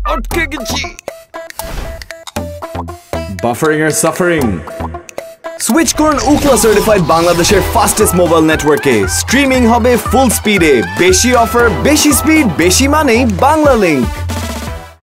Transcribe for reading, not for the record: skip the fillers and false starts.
আটকে গেছি। Buffering or suffering? Switch করুন Ookla সার্টিফাইড বাংলাদেশের ফাস্টেস্ট মোবাইল নেটওয়ার্কে। স্ট্রিমিং হবে ফুল স্পিডে। বেশি অফার, বেশি স্পিড, বেশি মানেই বাংলালিংক।